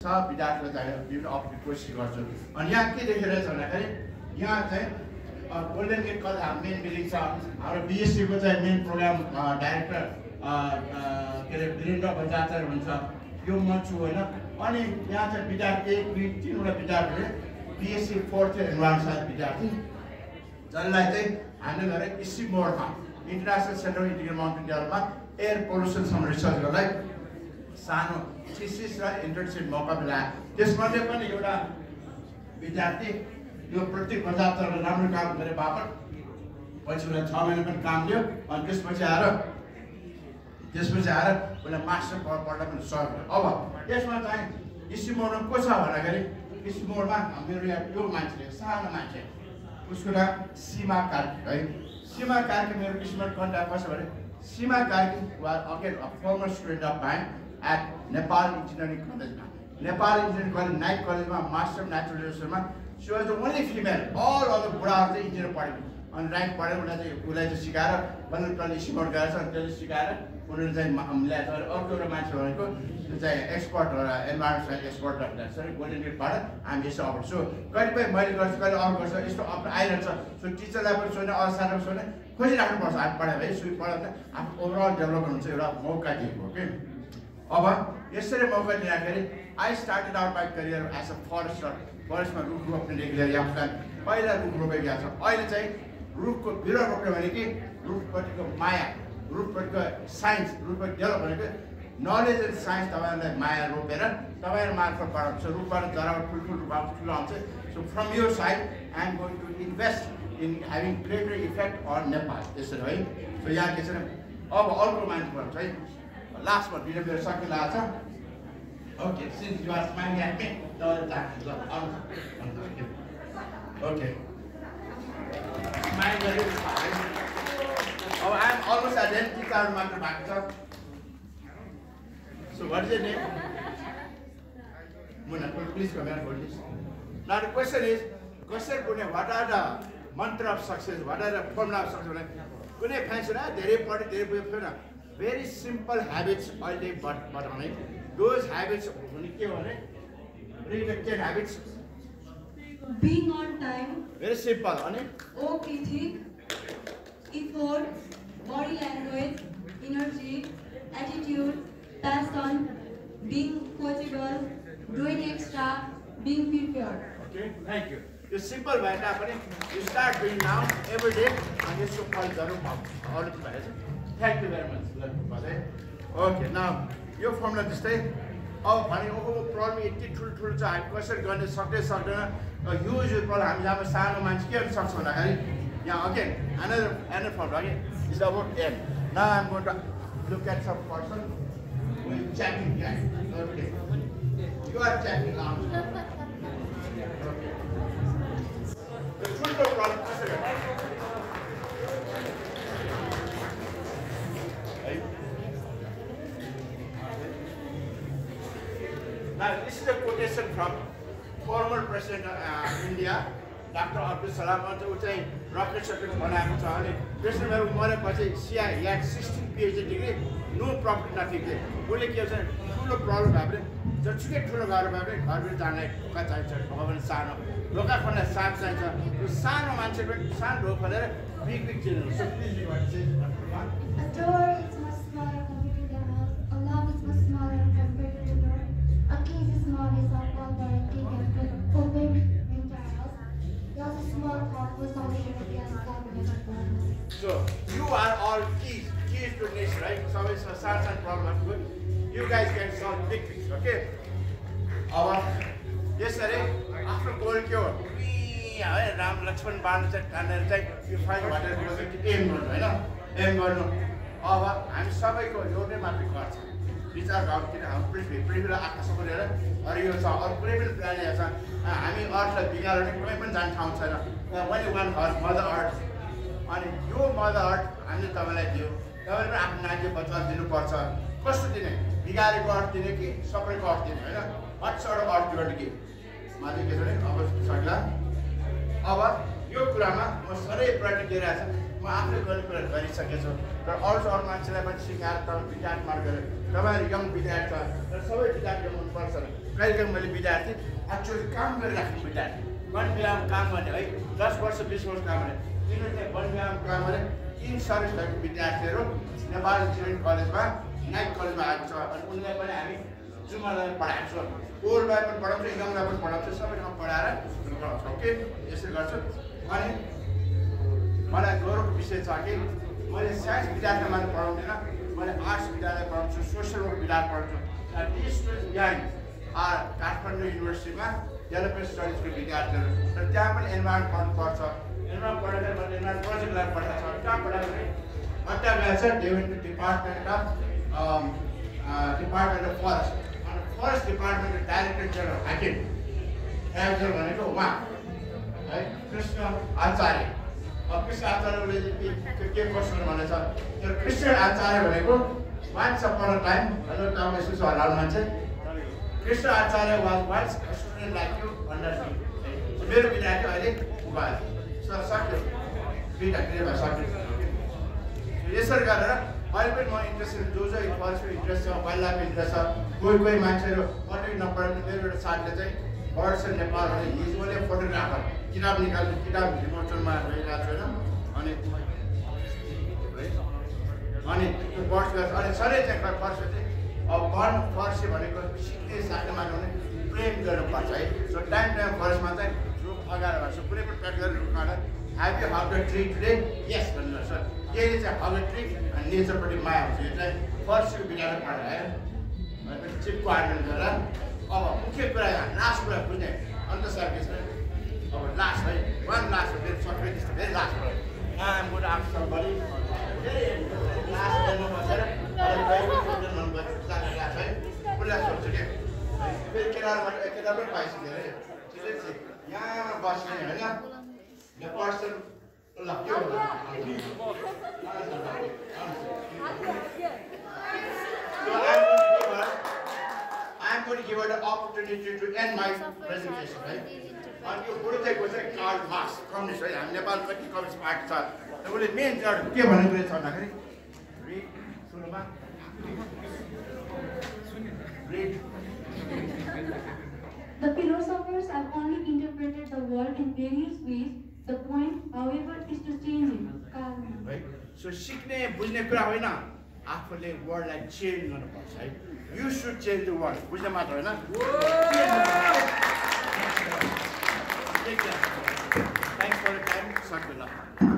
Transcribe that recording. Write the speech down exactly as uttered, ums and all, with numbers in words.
सब विद्यार्थीलाई चाहिँ विभिन्न अप्ठ्यारो कोसिस गर्छु। अनि यहाँ के देखिरहेछ भन्दाखेरि यहाँ चाहिँ गोल्डन गेट कलेज हाम्रो मेन बिल्डिङ छ। हाम्रो बिएससीको चाहिँ मेन प्रोग्राम डाइरेक्टर के अरे वीरेन्द्र बजाचार्य हुन्छ, यो म छु होइन। अनि यहाँ चाहिँ विद्यार्थी एक दुई तिनवटा विद्यार्थीले BSc fourth year environment science विद्यार्थी जसलाई चाहिँ हामीले गरेर इसी मोडमा international centre of integrated mountain डेभलपमा एयर पोल्युसनसम्म रिसर्च गर्नलाई सानो थिसिस र इन्टर्नसिप मौका मिलायो। त्यसमध्ये पनि एउटा विद्यार्थी यो प्रत्येक बजारतिर राम्रो काम गरे बापत पछि उसलाई छ महिना पनि काम दियो। अनि त्यसपछि आएर त्यसपछि आएर उसलाई मास्टर पढ्न पनि सहयोग गर्यो। अब यसमा चाहिँ इसी मोडमा को छ भन्दाखेरि इसी मोडमा मेरो यहाँ यो मान्छे सानो मान्छे उसको नाम सीमा कार्की है। सीमा कार्की मेरो किसिमको कन्ट्याक्ट कसो भने Sima Karki was again a former student of mine at Nepal engineering कलेजमा नेपाल इन्जिनियरिङ कलेज नाइट कलेजमा मास्टर अफ नेचुरल रिसोर्समा she was the only female. All other बुढाहरू चाहिँ इन्जिनियर पढेको अनि राइट पढेर उसलाई चाहिँ उसलाई चाहिँ सिकाएर बल्ल तल्ली सिमोट गएर अनि त्यसले सिकाएर उनीहरू चाहिँ ल्याएर अर्को एउटा मान्छे भनेको त्यो चाहिँ expert environment science expert sorry golden गेटबाट हामी यसो अप्रोच छु। कतिपय मैले गर्छु कहिले अरू गर्छ यस्तो अप्रो आइरहेछ। सो टिचरलाई पनि सोध्ने अरू साथीलाई सोध्ने खोजिराख्नुपर्छ। हामी पढायो है सुई पढायो भने आफ्नो ओभरअल डेभलपमेन्ट हुन्छ एउटा मौका दिएको हो कि। अब यसरी मौका दिँदाखेरि I started out my career as a forester. फरेस्टमा रुख रोप्नेदेखि लिएर यहाँ पहिला रुख रोपेको छ। अहिले चाहिँ रुखको बिरुवा रोप्ने भने कि रुखप्रतिको माया, रुखप्रतिको साइन्स, रुखप्रति डेभलप भनेको नलेज एन्ड साइन्स तपाईँहरूलाई माया रोपेर तपाईँहरू मार्फत पढाउँछ। रुखबाट जराबाट ठुल्ठुलो रुखबाट ठुलो आउँछ। सो फ्रम यो side I am going to invest in having greater effect on Nepal. त्यसरी है। सो यहाँ के छ अब अर्को मान्छे पर्छ है लास्टमा दिन मेरो सकिला छ। Okay since you are smiling at me okay smile गरे अब I am almost at an teacher मात्र भएको छ। So what is your name? Muna, please come here for this. Now the question is, question कुनै what are the mantra of success? What are the formula of success? कुनै fancy न धेरै पढे धेरै बुझ्यो छैन। Very simple habits अहिले बताउने। Those habits हुने के हो भने really the ten habits. Being on time. Very simple अनि Okay ठीक. Effort, body language, energy, attitude, passion, being coachable, doing extra, being prepared. Okay, thank you. It's simple भए तापनि you start doing now every day and यसको फल जरुर पाउँछ। अरु त भएछ। Thank you very much. Okay, now यो फर्मुला जस्तै अब भने ओहो प्रब्लम यति ठुल्ठुलो छ हामी कसरी गर्ने सक्दै सक्दैन। ह्युज प्रब्लम हामी जहाँ सानो मान्छे के गर्न सक्छ भन्दाखेरि यहाँ again another another formula again is about M. Now I'm going to look at some person who is chatting guy. Okay. You are chatting now. Okay. The ठुलो प्रब्लम कसरी गर्ने? Now this is a quotation from former president of uh, India, Doctor Abdul Salam. ऊ चाहिँ rocket socket बनाएको छ अनि president मरेपछि सिआ he had sixteen PhD degree, no profit nothing. उसले के छ ठुलो प्रब्लम भयो भने जतिकै ठुलो घर भयो भने घरभित्र जानलाई ढोका चाहिन्छ, ढोका पनि सानो, ढोका खोल्न साप चाहिन्छ। त्यो सानो मान्छे पनि सानो ढोका खोलेर बिग बिग चिन्नु सक्छ। So you are all keys, keys to this, right? So it's a certain problem. You guys can solve big things, okay? Our yesterday after goal cure, we Ram Lakshman Ban said, and then you find what is aim गर्नु हैन aim गर्नु अब हामी सबैको एउटै मात्रै गर्छ विचार गर्नु किन हाम्रो पृथ्वी पृथ्वीलाई आकाशमा लिएर अरु यो छ अरु कुनै पनि प्लानेट छ हामी अर्थलाई बिगार्ने कुनै पनि जान ठाउँ छैन only one earth mother earth अनि यो मदर अर्थ हामीले तपाईलाई दियो तपाईले पनि आफ्नो नाति बच्चा दिनु पर्छ कस्तो दिने बिगारेको अर्थ दिने कि सबैको अर्थ दिने हैन what sort of earth you want to give माथि के छ भने अब सक्ला अब यो कुरामा म सधैँ प्रयत्न गरिरहेको छु म आफूले गर्ने कुरा गरिसकेको छु र अरू अरू मान्छेलाई पनि सिकाएर तपाईँ विद्यार्थी मार्ग गरेर तपाईहरु यङ विद्यार्थी छ र सबै विद्यार्थी मन पर्छ कहिलेकाहीँ मैले विद्यार्थी एक्चुअली काम गरिराख्ने विद्यार्थी वन विभागमा काम गर्ने है दस वर्ष बिस वर्ष काम गर्ने तिनीहरू चाहिँ वन विभागमा काम गर्ने इन सर्भिस भएको विद्यार्थीहरू नेपाल इन्जिनियरिङ कलेजमा नाइट कलेजमा आएको छ अनि उनलाई पनि हामी जुमालाई पढाएको छौँ ओल्डलाई पनि पढाउँछौँ इङ्गमलाई पनि पढाउँछौँ सबै ठाउँ पढाएर पढाउँछौँ ओके यसरी गर्छु अनि मलाई गौरवको विषय छ कि मैले साइन्स विद्यार्थी मात्र पढाउँदिनँ मैले आर्ट्स विद्यालय पढाउँछु सोसियल वर्क विद्यालय पढाउँछु अनि स्टुडेन्ट बिहाइन्ड आर काठमाडौँ युनिभर्सिटीमा डेभलपमेन्ट स्टडिजको विद्यार्थीहरू र त्यहाँ पनि एनभाइरोमेन्ट पढ्नुपर्छ एनभाइरोमेन्ट पढेर मैले एनभाइरोमेन्ट प्रोजेक्टलाई पढाएको छ कहाँ पढाएको भने अन्त गएको छ डेभेन्ट department of department of forest अनि फरेस्ट डिपार्टमेन्टको डाइरेक्टर जेनरल हाकिम एजर भनेको उहाँ है कृष्ण आचार्य अब कृष्ण आचार्यले के क्वेसन भनेछ तर कृष्ण आचार्य भनेको once upon a time hello time यसो छ होला मान्छे Krishna Acharya was once a student like you under me मेरो विद्यार्थी अहिले उभा सर सक्यो दुईवटा क्रियामा सक्यो यसरी गरेर अहिले पनि म इन्ट्रेस्टेड जो जो फरेस्टको इन्ट्रेस्ट छ वाइल्ड लाइफ इन्ट्रेस्ट छ कोही कोही मान्छेहरू अलिक नपढ्ने मेरो एउटा साथीले चाहिँ बर्ड्स इन नेपाल भने हिज ओन्ली फोटोग्राफर किताब निकाल्नु किताब विमोचनमा गइरहेको छु होइन अनि अनि त्यो बर्ड्स अनि सधैँ चाहिँ फर्स्ट चाहिँ अब बर्ड फरेस्ट भनेको सिक्ने साथमा भने प्रेम गर्नुपर्छ है सो टाइम टाइम फरेस्टमा चाहिँ रुख अगाएर गर्छु कुनै पनि प्याक गरेर रुख अगाएर have you hug the tree today yes भन्नुहोस् सर यसले चाहिँ हग द ट्री अनि नेचरपट्टि माया हुन्छ यो चाहिँ फरेस्टको विद्यालय पढाएर भनेपछि चिपको आर्डर गरेर अब मुख्य कुरा लास्ट कुरा बुझ्ने अन्त सर्भिस अब लास्ट है वान लास्ट हो मेरो सक्ने त्यस्तो धेरै लास्ट भयो I'm good after body last बेलमा बसेर है उसलाई सोध्छु क्या फेरि केटाबाट केटा पनि पाइसक्यो अरे ठिकै छ यहाँ बस्ने होइन यो पर्सन ल के I'm going to give her the opportunity to end my presentation, right? And you put it was a Karl Marx, communist, right? I'm Nepal Communist Party. So, the only main job, give her a great son, read, Sunama. Read. The philosophers have only interpreted the world in various ways. The point, however, is to change it. Karl Marx. Right? So, सिक्ने बुझ्ने कुरा होइन आफूले वर्ल्डलाई change गर्नुपर्छ है You should change the world. बुझ्ने मात्र होइन Thanks for the time.